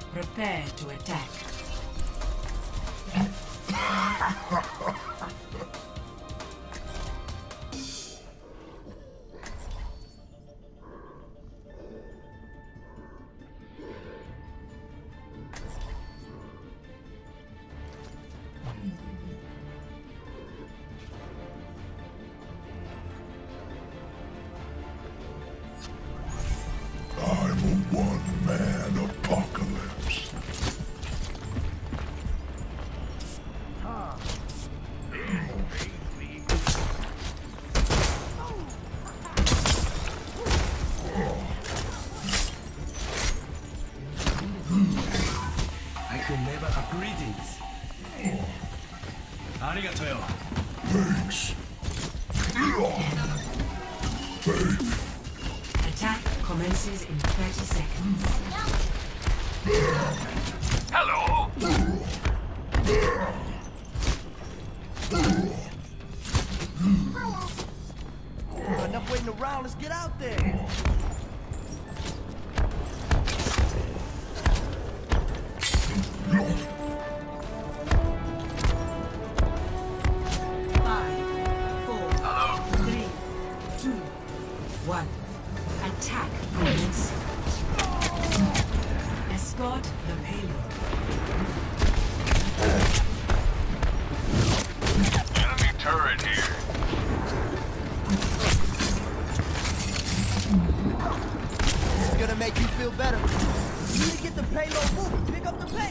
Prepare to attack. I'm a one-man apocalypse. I can never greetings. Arigato. Thanks. Fake. Attack commences in 30 seconds. Hello. Enough waiting around, let's get out there. Attack commence. Escort the payload. Enemy turret here. This is gonna make you feel better. You need to get the payload moving. Pick up the pace.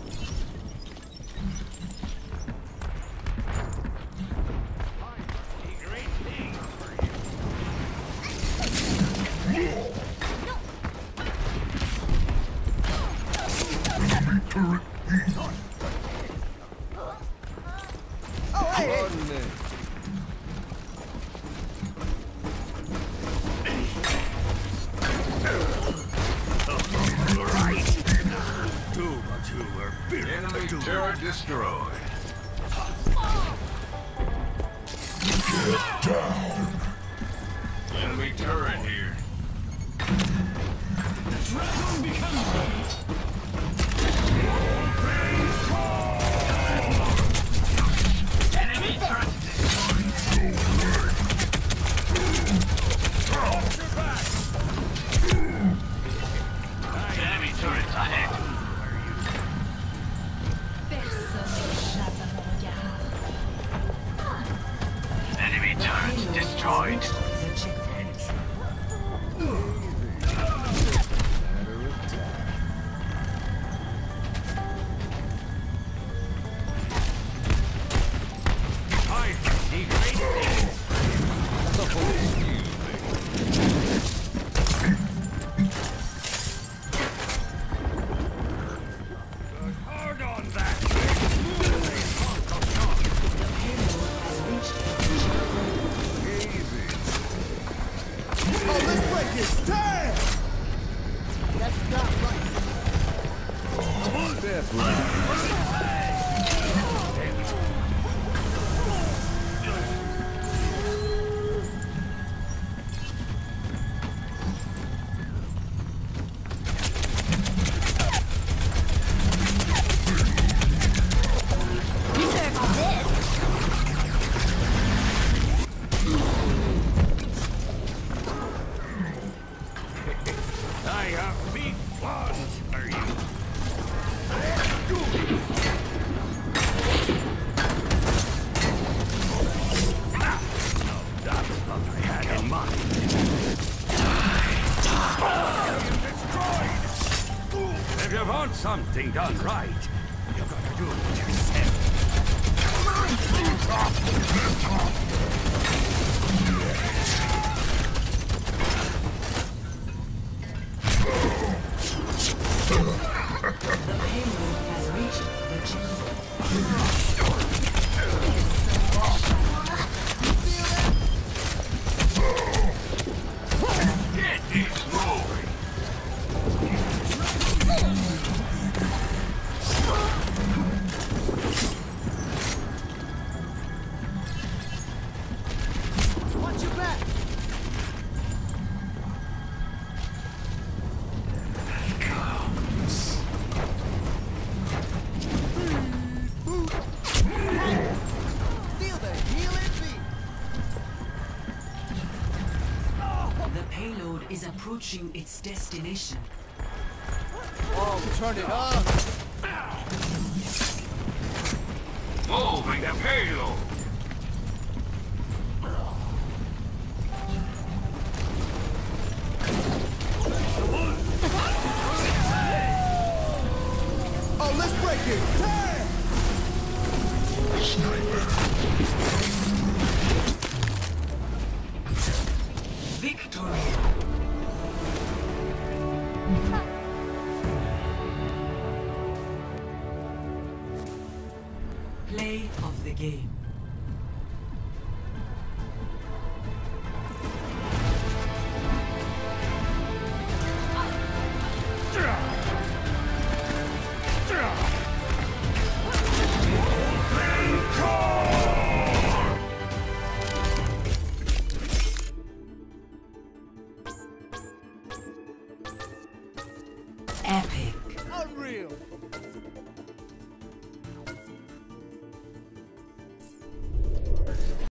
Enemy turret destroyed. Get down. Enemy turret here. Enemy turret. Enemy turret ahead. Enemy turret destroyed. The checkpoint. I see great things. Hard on that. The payload has reached the checkpoint. Oh, let's break this. Damn! That's not right. I have big plans for you. That's what I had in mind. If you want something done right, you gotta do it yourself. The payload has reached the checkpoint. Get this moving. Watch your back. is approaching its destination. Oh, turn it up. Moving the payload. Oh, let's break it. Hey! Victory. Play of the game. Epic. Unreal.